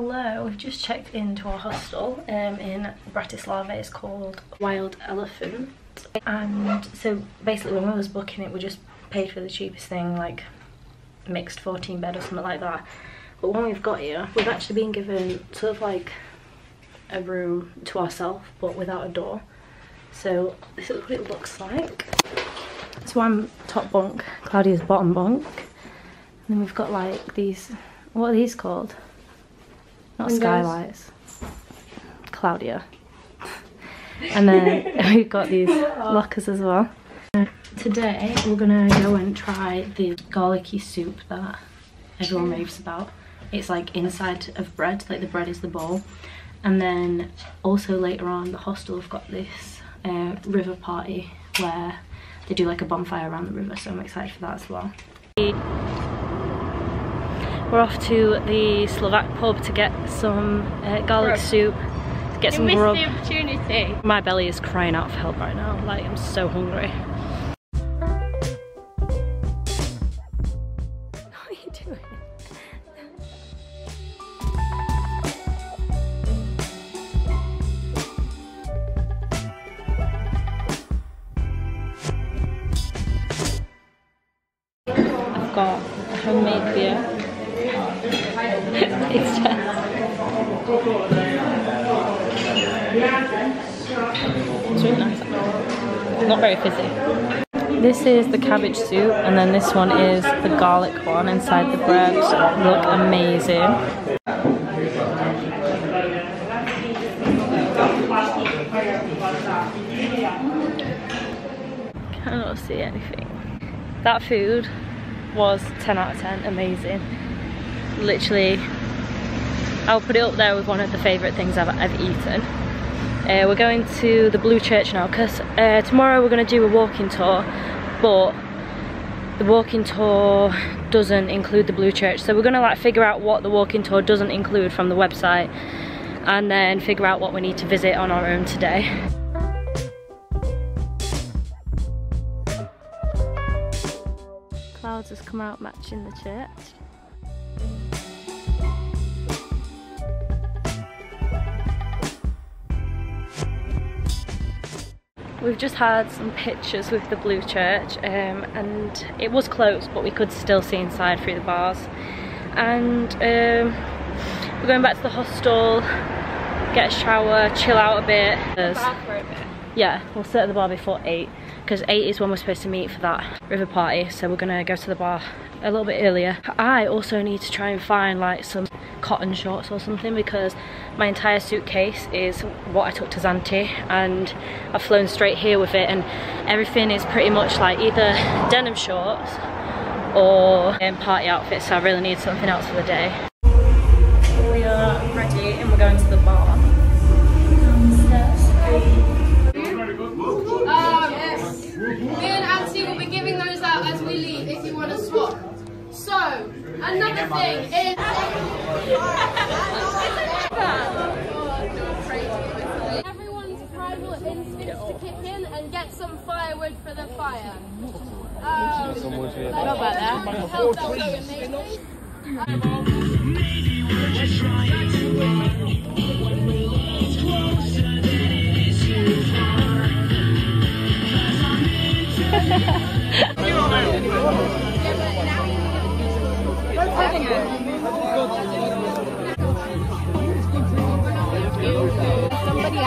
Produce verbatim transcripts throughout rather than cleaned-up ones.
Hello, we've just checked into our hostel um, in Bratislava. It's called Wild Elephant. And so basically when we was booking it, we just paid for the cheapest thing, like mixed fourteen bed or something like that. But when we've got here, we've actually been given sort of like a room to ourselves, but without a door. So this is what it looks like. So I'm top bunk, Claudia's bottom bunk. And then we've got like these, what are these called? Not windows. Skylights. Claudia. And then we've got these lockers as well. Today we're gonna go and try the garlicky soup that everyone raves about. It's like inside of bread, like the bread is the bowl. And then also later on, the hostel have got this uh, river party where they do like a bonfire around the river, so I'm excited for that as well. We're off to the Slovak pub to get some uh, garlic grub. soup, to get you some grub. You missed the opportunity. My belly is crying out for help right now, like I'm so hungry. What are you doing? I've got a homemade beer. It's just it's really nice actually. Not very fizzy. This is the cabbage soup, and then this one is the garlic one inside the bread. Look amazing. Cannot see anything. That food was ten out of ten, amazing. Literally, I'll put it up there with one of the favourite things I've, I've eaten. Uh, we're going to the Blue Church now because uh, tomorrow we're going to do a walking tour, but the walking tour doesn't include the Blue Church, so we're going to like figure out what the walking tour doesn't include from the website and then figure out what we need to visit on our own today. Clouds has come out matching the church. We've just had some pictures with the Blue Church um, and it was closed, but we could still see inside through the bars. And um, we're going back to the hostel, get a shower, chill out a bit. Yeah, we'll sit at the bar before eight because eight is when we're supposed to meet for that river party, so we're gonna go to the bar a little bit earlier. I also need to try and find like some cotton shorts or something because my entire suitcase is what I took to Zante and I've flown straight here with it, and everything is pretty much like either denim shorts or um, party outfits, so I really need something else for the day. We are ready and we're going to the bar. Um, yes. Me and Auntie will be giving those out as we leave if you want to swap. So, another thing is... Everyone's primal instincts to kick in and get some firewood for the fire. Um, like, not about that. Help that would be amazing. Maybe we're just trying to Somebody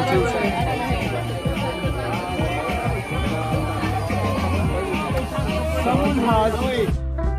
Someone has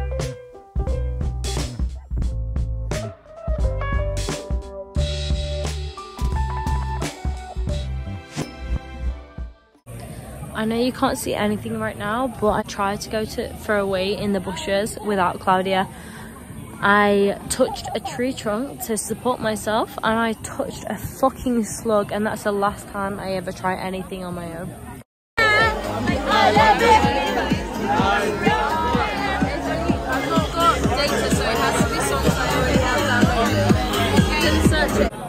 I know you can't see anything right now, but I tried to go to for a wee in the bushes without Claudia. I touched a tree trunk to support myself and I touched a fucking slug, and that's the last time I ever try anything on my own. I love it. I've not got data, so it has to be songs I already have downloaded. You can search it.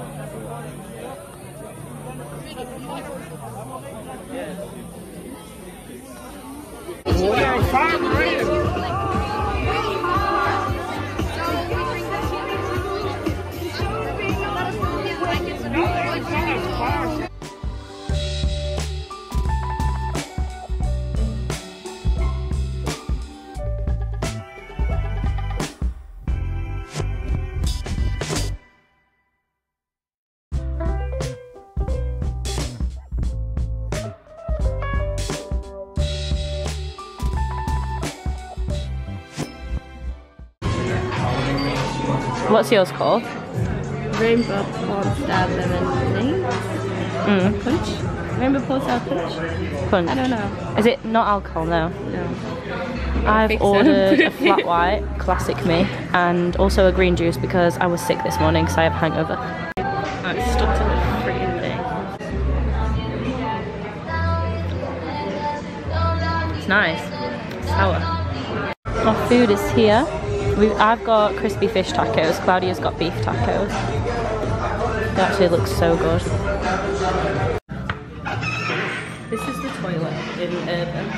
What's yours called? Rainbow pornstar lemonade. Mm. Punch? Rainbow pornstar punch? Punch. I don't know. Is it not alcohol? No. No. I've ordered a flat white, classic me, and also a green juice because I was sick this morning because I have a hangover. Oh, it's stuck to the freaking thing. It's nice. It's sour. Our food is here. We've, I've got crispy fish tacos. Claudia's got beef tacos. They actually look so good. This is the toilet in Urban.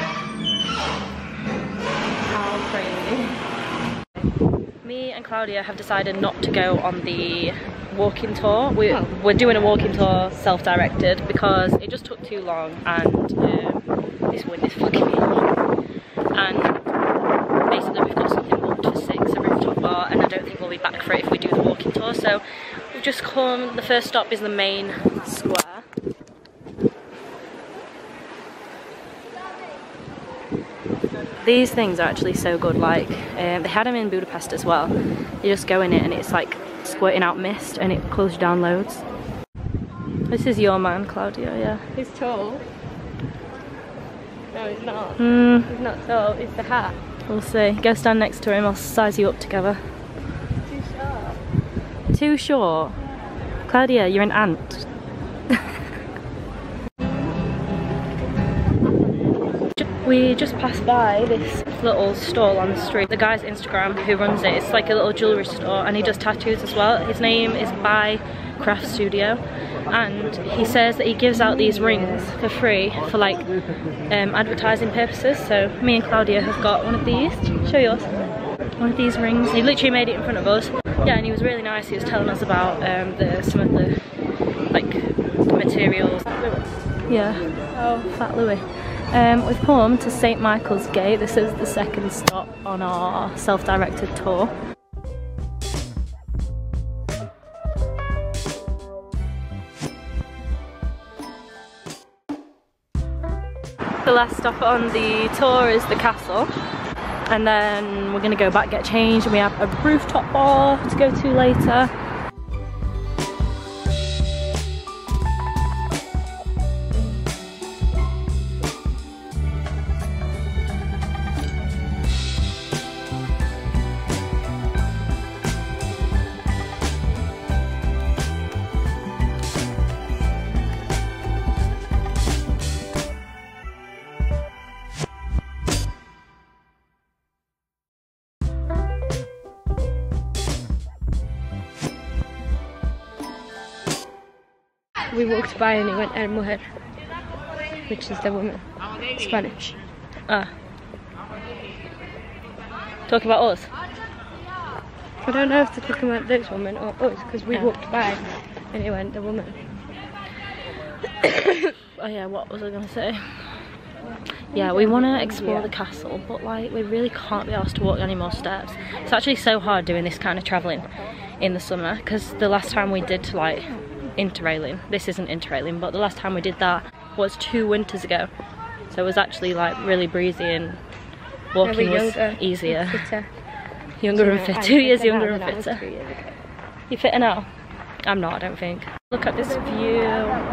How crazy. Me and Claudia have decided not to go on the walking tour. We, oh. We're doing a walking tour self-directed because it just took too long and um, this wind is fucking me up. And basically we've got something booked for six, a rooftop bar, and I don't think we'll be back for it if we do the walking tour. So we've just come, the first stop is the main square. These things are actually so good, like, um, they had them in Budapest as well. You just go in it and it's like squirting out mist and it cools you down loads. This is your man, Claudia, yeah. He's tall. No, he's not. Mm. He's not tall, it's the hat. We'll see. Go stand next to him, I'll size you up together. Too short. Too short? Claudia, you're an ant. We just passed by this little stall on the street. The guy's Instagram who runs it, it's like a little jewellery store and he does tattoos as well. His name is By Craft Studio and he says that he gives out these rings for free for like um, advertising purposes. So me and Claudia have got one of these. Show yours. One of these rings. He literally made it in front of us. Yeah, and he was really nice. He was telling us about um, the some of the like materials. Yeah. Oh, Fat Louis. Um, we've come to Saint Michael's Gate. This is the second stop on our self-directed tour. The last stop on the tour is the castle, and then we're going to go back, get changed, and we have a rooftop bar to go to later. We walked by and he went, "El mujer," which is the woman, Spanish. Ah. Talk about us? I don't know if they're talking about this woman or us, because we Yeah. walked by and he went, "The woman." Oh yeah, what was I gonna say? Yeah, we want to explore yeah. the castle, but like we really can't be asked to walk any more steps. It's actually so hard doing this kind of travelling in the summer, because the last time we did like interrailing, this isn't interrailing, but the last time we did that was two winters ago, so it was actually like really breezy and walking was easier. Fitter. Younger and fitter, two years younger and fitter. fitter. You fitter now? I'm not, I don't think. Look at this view.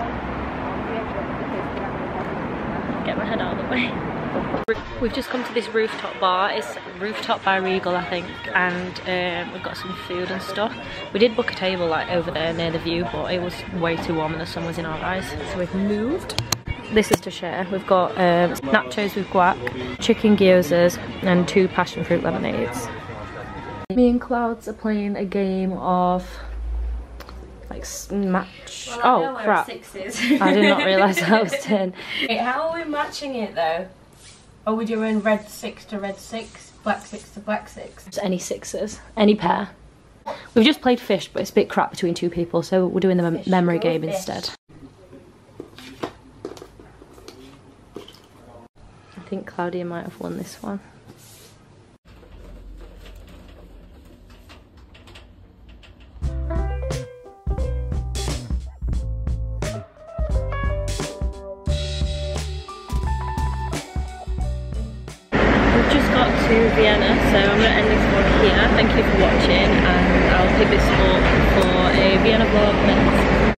Get my head out of the way. We've just come to this rooftop bar. It's Rooftop by Regal, I think, and um, we've got some food and stuff. We did book a table like over there near the view, but it was way too warm and the sun was in our eyes, so we've moved. This is to share. We've got um, nachos with guac, chicken gyozas, and two passion fruit lemonades. Me and Clouds are playing a game of like match. Well, oh crap! I did not realise I was ten. Wait, how are we matching it though? Are we doing red six to red six, black six to black six? Just any sixes, any pair. We've just played fish, but it's a bit crap between two people, so we're doing the mem memory game fish. instead. I think Claudia might have won this one. We've just got got to Vienna, so I'm going to end this vlog here. Thank you for watching, and I'll pick this up for a Vienna vlog next.